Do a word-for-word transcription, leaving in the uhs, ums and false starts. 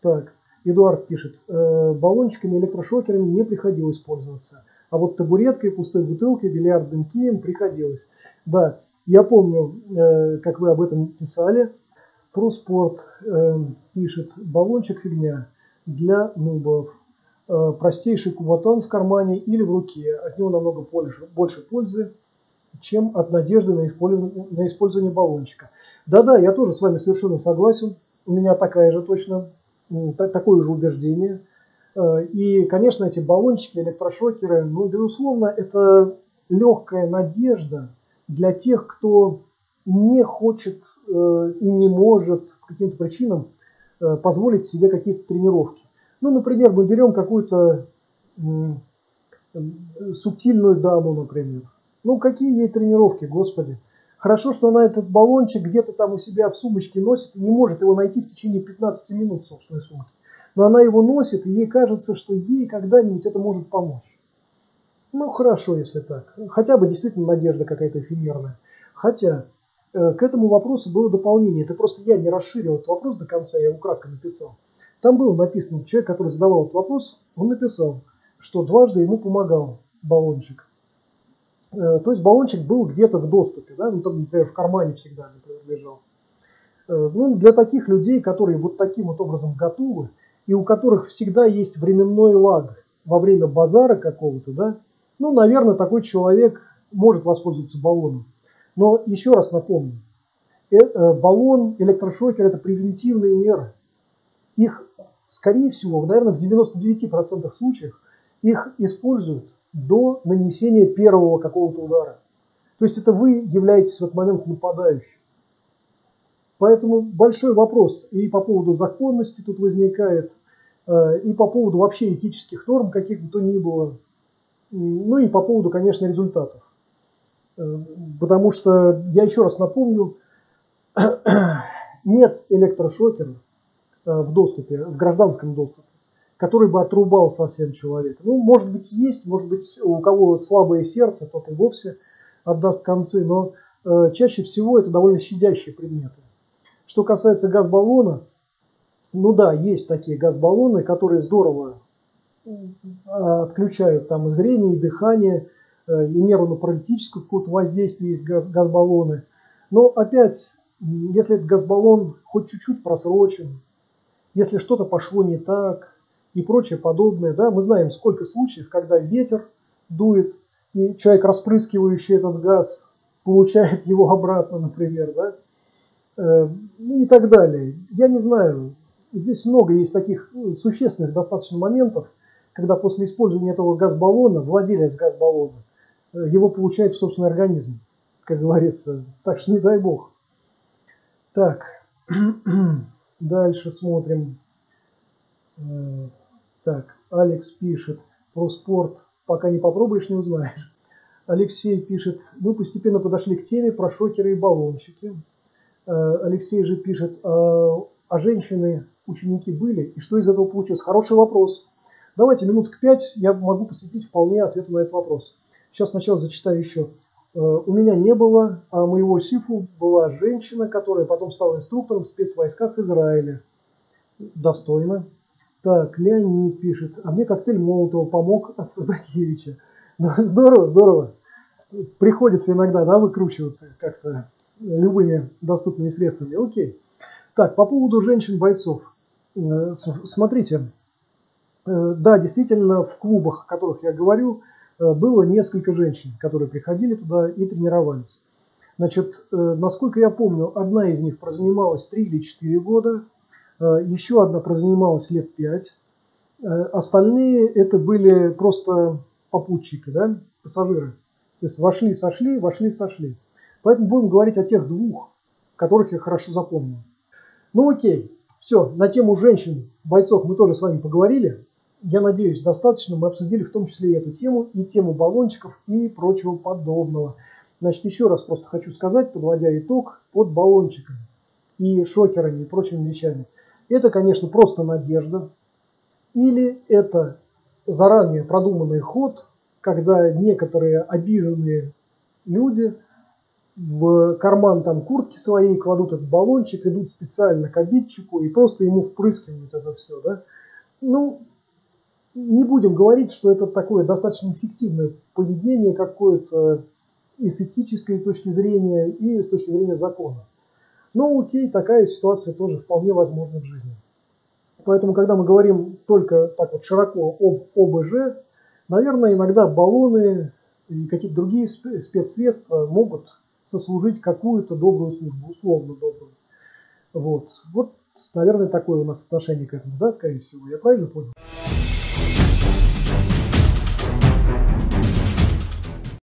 Так, Эдуард пишет, э, баллончиками, электрошокерами не приходилось пользоваться. А вот табуреткой, пустой бутылкой, бильярдным кием приходилось. Да, я помню, э, как вы об этом писали. Про спорт э, пишет, баллончик фигня для нубов. Э, простейший кубатон в кармане или в руке. От него намного больше, больше пользы, чем от надежды на использование, на использование баллончика. Да-да, я тоже с вами совершенно согласен. У меня такая же точно, такое же убеждение. И, конечно, эти баллончики, электрошокеры, ну, безусловно, это легкая надежда для тех, кто не хочет э, и не может по каким-то причинам э, позволить себе какие-то тренировки. Ну, например, мы берем какую-то э, субтильную даму, например. Ну, какие ей тренировки, господи. Хорошо, что она этот баллончик где-то там у себя в сумочке носит и не может его найти в течение пятнадцати минут в собственной сумке. Но она его носит, и ей кажется, что ей когда-нибудь это может помочь. Ну, хорошо, если так. Хотя бы действительно надежда какая-то эфемерная. Хотя э, к этому вопросу было дополнение. Это просто я не расширил этот вопрос до конца, я его кратко написал. Там было написано, человек, который задавал этот вопрос, он написал, что дважды ему помогал баллончик. Э, то есть баллончик был где-то в доступе, да? Ну, там, например, в кармане всегда, например, лежал. Э, ну, для таких людей, которые вот таким вот образом готовы, и у которых всегда есть временной лаг во время базара какого-то, да, ну, наверное, такой человек может воспользоваться баллоном. Но еще раз напомню, э, э, баллон, электрошокер – это превентивные меры. Их, скорее всего, наверное, в девяноста девяти процентах случаев их используют до нанесения первого какого-то удара. То есть это вы являетесь в этот момент нападающим. Поэтому большой вопрос и по поводу законности тут возникает, и по поводу вообще этических норм каких бы то ни было, ну и по поводу, конечно, результатов. Потому что, я еще раз напомню, нет электрошокера в доступе, в гражданском доступе, который бы отрубал совсем человека. Ну, может быть, есть, может быть, у кого слабое сердце, тот и вовсе отдаст концы, но чаще всего это довольно щадящие предметы. Что касается газбаллона, ну да, есть такие газбаллоны, которые здорово отключают там и зрение, и дыхание, и нервно-паралитическое какое-то воздействие есть газ, газбаллоны. Но опять, если этот газбаллон хоть чуть-чуть просрочен, если что-то пошло не так и прочее подобное, да, мы знаем сколько случаев, когда ветер дует, и человек, распрыскивающий этот газ, получает его обратно, например, да, и так далее. Я не знаю, здесь много есть таких существенных достаточно моментов, когда после использования этого газбаллона, владелец газбаллона, его получает в собственный организм, как говорится. Так что не дай бог. Так, дальше смотрим. Так, Алекс пишет про спорт. Пока не попробуешь, не узнаешь. Алексей пишет, мы постепенно подошли к теме про шокеры и баллончики. Алексей же пишет, а, а женщины ученики были, и что из этого получилось? Хороший вопрос. Давайте минуток пять я могу посвятить вполне ответу на этот вопрос. Сейчас сначала зачитаю еще. У меня не было, а моего сифу была женщина, которая потом стала инструктором в спецвойсках Израиля. Достойно. Так, Леонид пишет, а мне коктейль Молотова помог от Садакевича. Ну, здорово, здорово. Приходится иногда, да, выкручиваться как-то любыми доступными средствами. Окей. Так, по поводу женщин-бойцов. Смотрите, да, действительно, в клубах, о которых я говорю, было несколько женщин, которые приходили туда и тренировались. Значит, насколько я помню, одна из них прозанималась три или четыре года, еще одна прозанималась лет пять. Остальные это были просто попутчики, да, пассажиры. То есть вошли, сошли, вошли, сошли. Поэтому будем говорить о тех двух, которых я хорошо запомнил. Ну окей, все, на тему женщин, бойцов мы тоже с вами поговорили. Я надеюсь, достаточно. Мы обсудили в том числе и эту тему, и тему баллончиков и прочего подобного. Значит, еще раз просто хочу сказать, подводя итог, под баллончиками и шокерами и прочими вещами. Это, конечно, просто надежда. Или это заранее продуманный ход, когда некоторые обиженные люди в карман там куртки своей кладут этот баллончик, идут специально к обидчику и просто ему впрыскивают это все, да. Ну, не будем говорить, что это такое достаточно эффективное поведение какое-то и с этической точки зрения, и с точки зрения закона. Но окей, такая ситуация тоже вполне возможна в жизни. Поэтому, когда мы говорим только так вот широко об ОБЖ, наверное, иногда баллоны и какие-то другие спецсредства могут сослужить какую-то добрую службу, условно добрую. Вот. Вот, наверное, такое у нас отношение к этому, да, скорее всего. Я правильно понял?